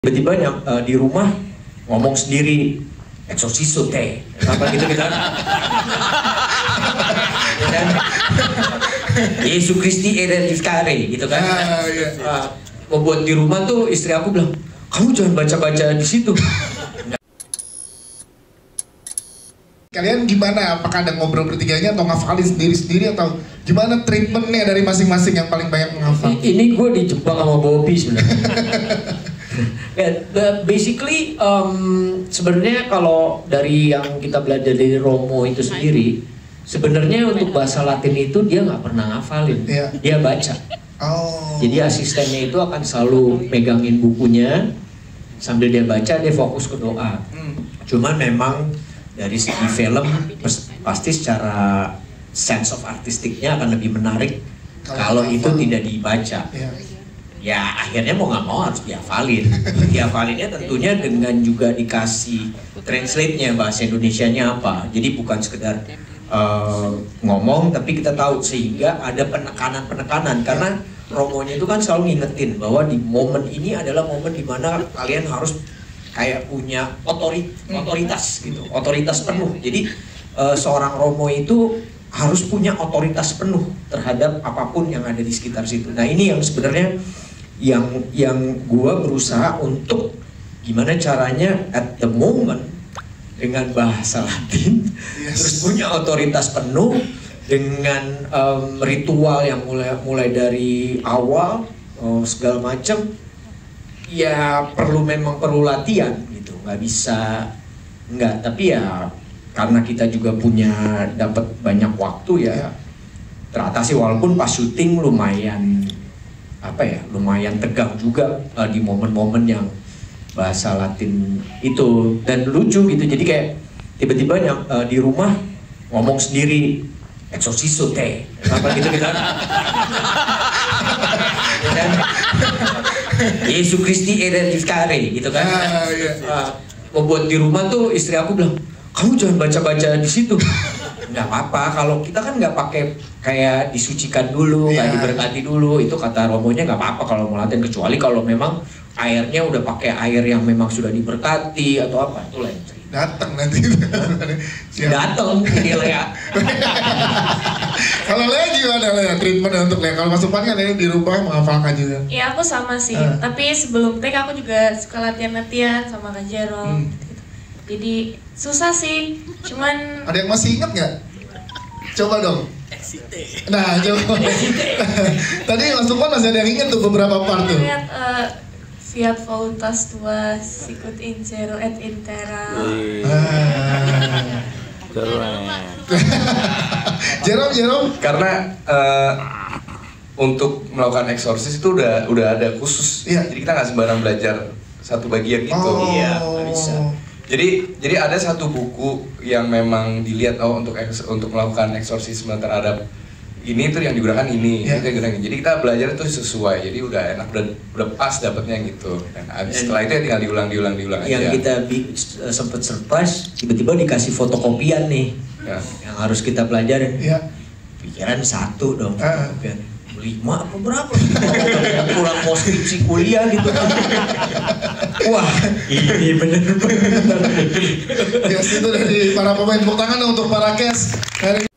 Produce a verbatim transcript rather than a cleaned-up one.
Tiba-tiba uh, di rumah ngomong sendiri eksorsiso teh apa gitu gitu dan Yesus Kristi era diskare gitu kan. Ah, iya. uh, membuat di rumah tuh istri aku bilang, kamu jangan baca-baca di situ. Kalian gimana? Apakah ada ngobrol bertiganya atau ngafalin sendiri-sendiri atau gimana treatmentnya dari masing-masing yang paling banyak menghafal? Ini gue dijebak sama Bobby sebenarnya. Yeah, basically um, sebenarnya kalau dari yang kita belajar dari Romo itu sendiri, sebenarnya untuk bahasa Latin itu dia nggak pernah ngafalin, yeah. dia baca. Oh. Jadi asistennya itu akan selalu megangin bukunya sambil dia baca, dia fokus ke doa. Hmm. Cuman memang dari segi film pasti secara sense of artistiknya akan lebih menarik kalau, kalau itu tidak dibaca. Yeah. Ya akhirnya mau nggak mau harus dihafalin. Dihafalinnya tentunya dengan juga dikasih translate-nya bahasa Indonesianya apa. Jadi bukan sekedar uh, ngomong, tapi kita tahu sehingga ada penekanan-penekanan. Karena Romonya itu kan selalu ngingetin bahwa di momen ini adalah momen dimana kalian harus kayak punya otorit otoritas gitu, otoritas penuh. Jadi uh, seorang Romo itu harus punya otoritas penuh terhadap apapun yang ada di sekitar situ. Nah ini yang sebenarnya yang yang gua berusaha untuk gimana caranya at the moment dengan bahasa Latin, yes. Terus punya otoritas penuh dengan um, ritual yang mulai mulai dari awal oh, segala macam. Ya perlu memang perlu latihan gitu, nggak bisa nggak, tapi ya karena kita juga punya dapat banyak waktu ya teratasi, walaupun pas syuting lumayan apa ya lumayan tegang juga uh, di momen-momen yang bahasa Latin itu, dan lucu gitu. Jadi kayak tiba-tiba uh, di rumah ngomong sendiri eksorsiso teh apa gitu gitu dan Yesus Kristi era diskare gitu kan. Ah, iya. uh, membuat di rumah tuh istri aku bilang, kamu jangan baca-baca di situ. Nggak apa-apa, kalau kita kan nggak pakai kayak disucikan dulu, nggak yeah. diberkati dulu, itu kata Romonya nggak apa-apa kalau mau latihan, kecuali kalau memang airnya udah pakai air yang memang sudah diberkati atau apa, itu lain cerita. Datang nanti. Datang ini Lea. Kalau Lea gimana Lea treatment untuk Lea? Kalau masuk pan kan Lea di rumah menghafalkan juga. Ya aku sama sih, uh. tapi sebelum take aku juga suka latihan-latihan sama Kak Jerome. Hmm. Jadi susah sih, cuman... Ada yang masih ingat nggak? Coba dong. Nah, coba. Tadi Mas Lukman masih ada yang ingat tuh beberapa part tuh. Ingat, uh, Fiat voluntas tua, sicut in cero et in terra. Jerome, Jerome. Karena uh, untuk melakukan eksorsis itu udah udah ada khusus. Iya. Jadi kita nggak sembarang belajar satu bagian gitu. Oh. Iya, nggak bisa. Jadi jadi ada satu buku yang memang dilihat oh untuk eks, untuk melakukan eksorsisme terhadap ini tuh yang digunakan ini, yeah. Itu yang digunakan. Jadi kita belajar itu sesuai. Jadi udah enak, udah, udah pas dapetnya gitu. Dan abis setelah itu ya tinggal diulang diulang diulang yang aja. Yang kita uh, sempet surprise, tiba-tiba dikasih fotokopian nih, ya. Yang harus kita pelajarin. Yeah. Pikiran satu dong, uh. fotokopian. Lima apa berapa? Kurang mau skripsi kuliah gitu. Wah, ini bener-bener. Yes, itu dari para pemain. Tepuk tangan untuk para cast.